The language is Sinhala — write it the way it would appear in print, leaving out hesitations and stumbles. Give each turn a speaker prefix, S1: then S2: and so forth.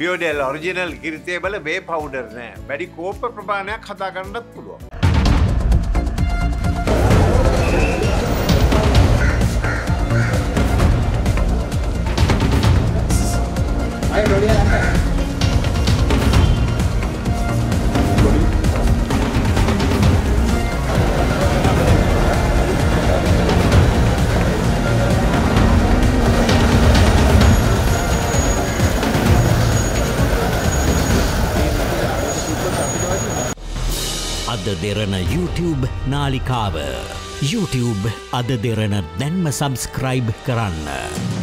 S1: බියෝඩෙල් ඔරිජිනල් කිරිතේ බල මේ පවුඩර් නෑ. වැඩි කෝප ප්‍රමාණයක් හදා ගන්නත් පුළුවන්.
S2: අය රොඩිය යන්න.
S3: අද දෙරන YouTube නාලිකාව YouTube අද දෙරන දැන්ම සබස්ක්‍රයිබ් කරන්න.